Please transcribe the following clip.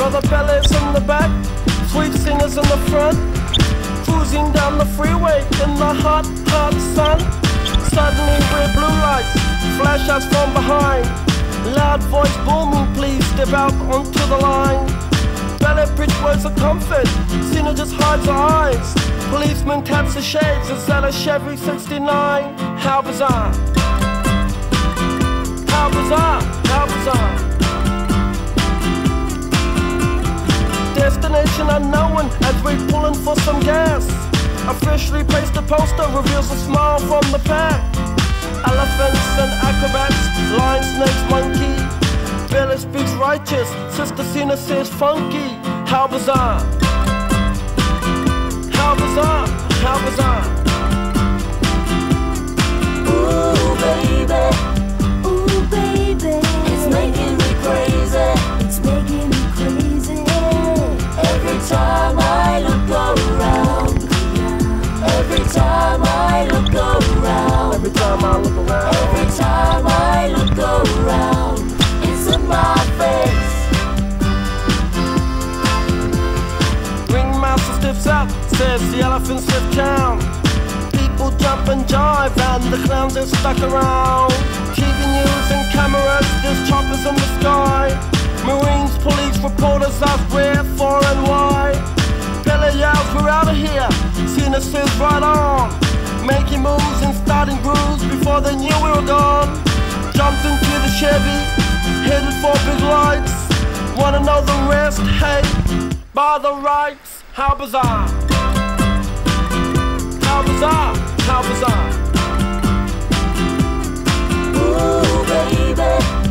Brother Bellas in the back, sweet singers in the front, cruising down the freeway in the hot, hot sun. Suddenly red blue lights flash us from behind. Loud voice booming, please step out onto the line. Ballet bridge words of comfort, Cena just hides her eyes. Policeman taps the shades, it's at a Chevy 69. How bizarre, how bizarre, how bizarre. Destination unknown as we're pulling for some gas. Officially placed a poster, reveals a smile from the pack. Elephants and acrobats, lion, snakes, monkey. Billy speaks righteous, Sister Cena says funky. How bizarre, how bizarre, how bizarre. Ooh baby, it's making me crazy. It's making me crazy. Every time I look around, every time I look around, Every time I look around, every time I look around, it's in my face. Ringmaster stiffs up, says the elephants lift town. People jump and jive and the clowns are stuck around. TV news and cameras, there's choppers in the sky. Marines, police, reporters ask where, for and why. Billy yells, we're out of here. Cena says right on, making moves and starting grooves before they knew we were gone. Jumped into the Chevy, headed for big lights. Wanna know the rest? Hey, by the rights. How bizarre, how bizarre, how bizarre. Ooh baby,